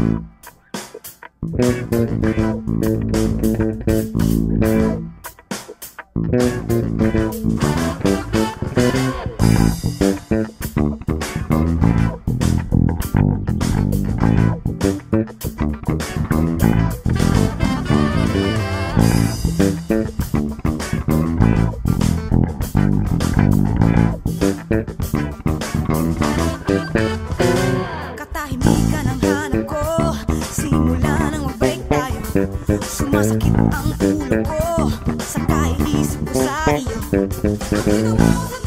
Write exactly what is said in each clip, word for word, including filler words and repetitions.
Katahimikan ang hanap ko, simula nang mag-break tayo. Sumasakit ang ulo ko sa kaiisip ko sa iyo. Bakit mo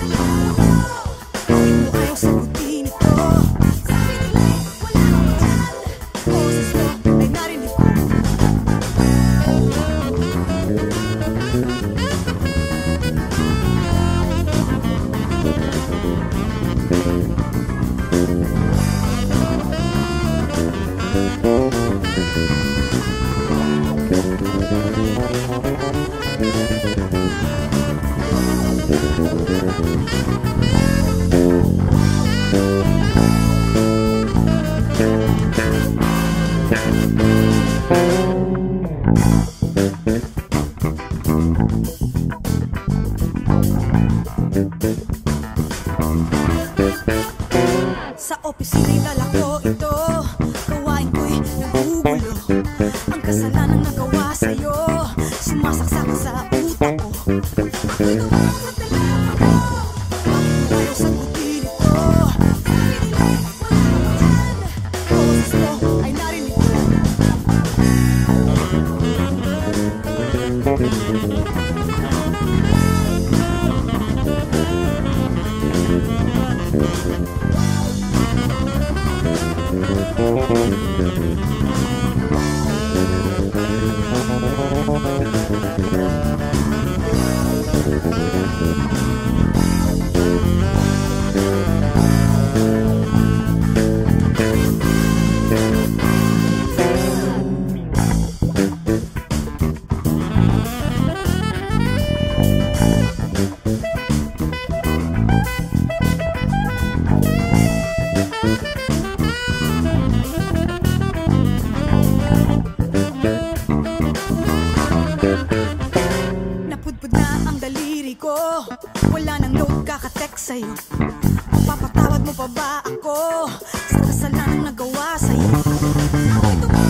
ayaw sagutin ito? Sabi nila'y wala kang mahal, boses mo ay narinig ko. Sa opisina'y dala ko ito, gawain ko'y nagugulo. Ang kasalanang nagawa sa'yo, sumasaksak sa utak ko. Bakit mo ayaw sagutin ito? Sabi nila'y wala kang mahal, boses mo ay narinig ko. Napudpud na ang daliri ko, wala nang load kakatext sa'yo. Papatawad mo pa ba ako sa kasalanang nagawa sa'yo? Bakit